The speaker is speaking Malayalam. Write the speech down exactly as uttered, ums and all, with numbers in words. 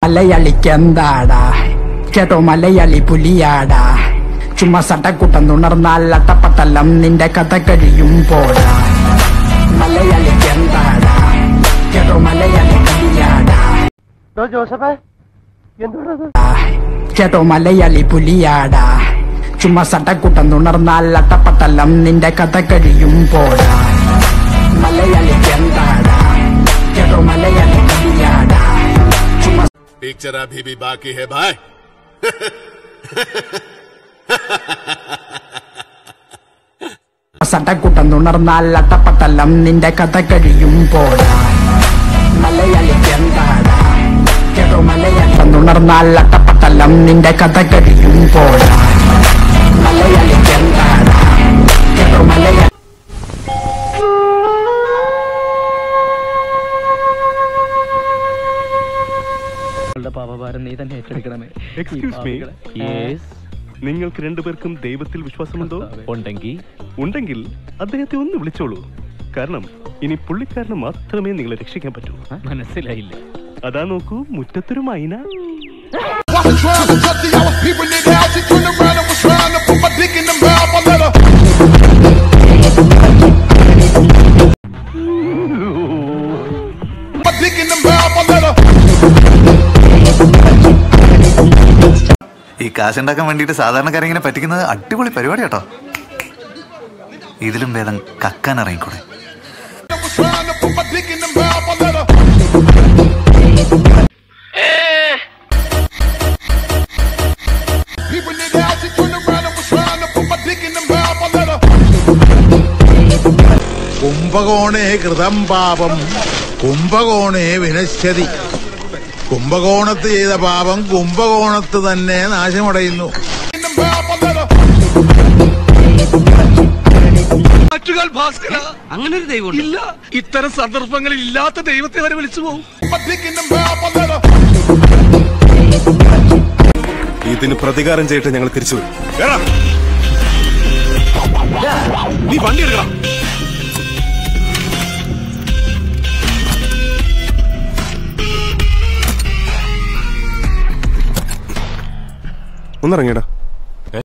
മലയാളിക്കെന്താടാ കേട്ടോ മലയാളി പുലിയാടാ ചുമ്മാ സട്ടക്കുട്ടം തുണർന്നാൽ അട്ടപ്പട്ടലം നിന്റെ കഥ കഴിയും പോടാ മലയാളിക്കെന്താടാ കേട്ടോ മലയാളി പുലിയാടാ കേട്ടോ മലയാളി പുലിയാടാ ചുമ്മാ സട്ടക്കുട്ടം തുണർന്നാൽ അട്ടപ്പട്ടലം നിന്റെ കഥ കഴിയും പോടാ മലയാളിക്കെന്താടാ കേട്ടോ മലയാളി പുലിയാടാ ചുമ്മാ पिक्चर अभी भी बाकी है भाई സട്ടക്കുട്ടം തുണർന്നാൽ അട്ടപ്പട്ടലം നിന്റെ കഥ കഴിയും പോടാ മലയാളിക്കെന്താടാ കേട്ടോ മലയാളി തുണർന്നാൽ അട്ടപ്പട്ടലം നിന്റെ കഥ കഴിയും പോടാ മലയാളിക്കെന്താടാ കേട്ടോ മലയാളി നിങ്ങൾക്ക് രണ്ടുപേർക്കും ദൈവത്തിൽ വിശ്വാസമുണ്ടോ? ഉണ്ടെങ്കിൽ ഉണ്ടെങ്കിൽ അദ്ദേഹത്തെ ഒന്ന് വിളിച്ചോളൂ. കാരണം ഇനി പുള്ളിക്കാരന് മാത്രമേ നിങ്ങളെ രക്ഷിക്കാൻ പറ്റൂ. മനസ്സിലായില്ല? അതാ നോക്കൂ, മുറ്റത്തൊരു മൈന. ഈ കാശുണ്ടാക്കാൻ വേണ്ടിയിട്ട് സാധാരണക്കാരെ ഇങ്ങനെ പറ്റിക്കുന്നത് അടിപൊളി പരിപാടി കേട്ടോ. ഇതിലും ഭേദം കക്കാൻ ഇറങ്ങിക്കൂടെ? കുംഭകോണേ കൃതം പാപം കുംഭകോണേ വിനശ്യതി. കുംഭകോണത്ത് ചെയ്ത പാപം കുംഭകോണത്ത് തന്നെ നാശമടയുന്നു. അങ്ങനെ ഒരു ദൈവം ഇല്ല. ഇത്തരം സന്ദർഭങ്ങളിൽ ഇല്ലാത്ത ദൈവത്തെ വരെ വിളിച്ചു പോകും. ഇതിന് പ്രതികാരം ചെയ്തിട്ട് ഞങ്ങൾ തിരിച്ചു വരും. നീ വണ്ടി എടുക്കണം. ഒന്നിറങ്ങിയടാ.